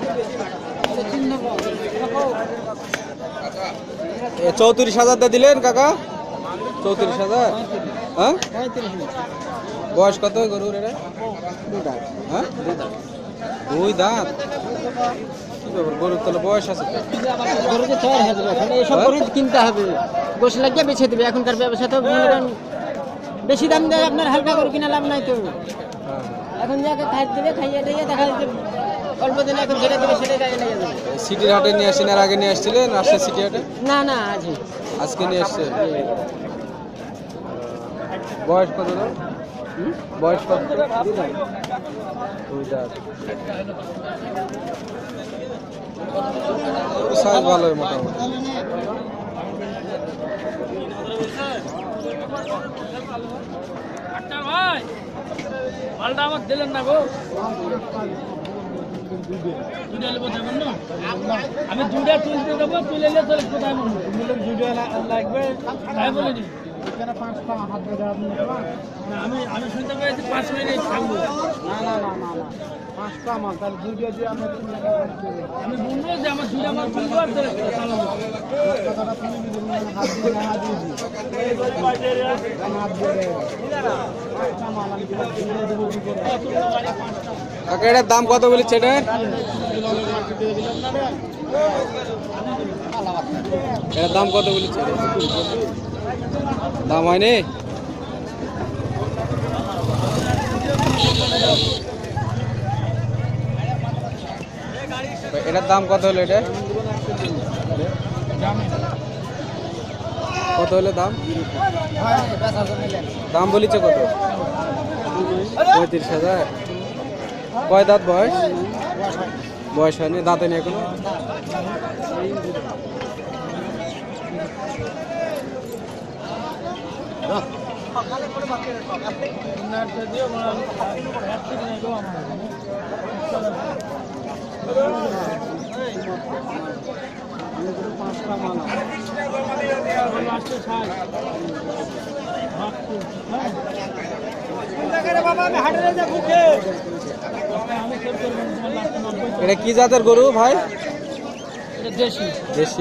34,000 দিলেন কাকা, 34,000। হ্যাঁ, বয়স কত গরুর এটা? হ্যাঁ, 2 দাঁত। কি ব্যাপার, গরুর তাহলে বয়স আছে? গরুকে 4,000 এইসব গরু কিনতে হবে, গোশ লাগিয়ে বেছে দেবে। এখনকার ব্যবসা তো বেশি দাম দেয়, আপনার হালকা গরু কিনা লাভ নাই তো। এখন যাকে খাই দেবে, খাইয়ে দিয়ে দেখা যাচ্ছে অল্প দিনে এখন যেটা দেবে সেটাই গায়ে লেগে যাবে। সিটির হাটে নিয়ে আসছেন, আর আগে নিয়ে আসছিলেন রাজশাহী সিটি হাটে? না না, আছে আজকে নিয়ে আসছে। বয়স কত দাম? বয়স কত? 2 দাঁত। সাইজ ভালোই মোটামুটি। ভাই মালটা আমার দিলেন না গো, আমি দুটা তুলতে দেবো, তুলে নিয়ে চলে কোথায় লাগবে তাই বলিনি। আমি শুনতে পেরেছি 5 মিনিট থাকবো। আমি বলবো যে আমার দুটা মাল তুলবো আর চালাবো। এটার দাম কত বলেছে? এটার দাম কত বলেছে? দাম হয়নি? এটার দাম কত হলো? এটা কত হলো দাম? দাম বলেছে কত? 35,000। কয় দাঁত বয়স? বয়স হয়নি, দাঁতে নেই এখনো। এটা কি জাতের গরু ভাই? দেশি। দেশি।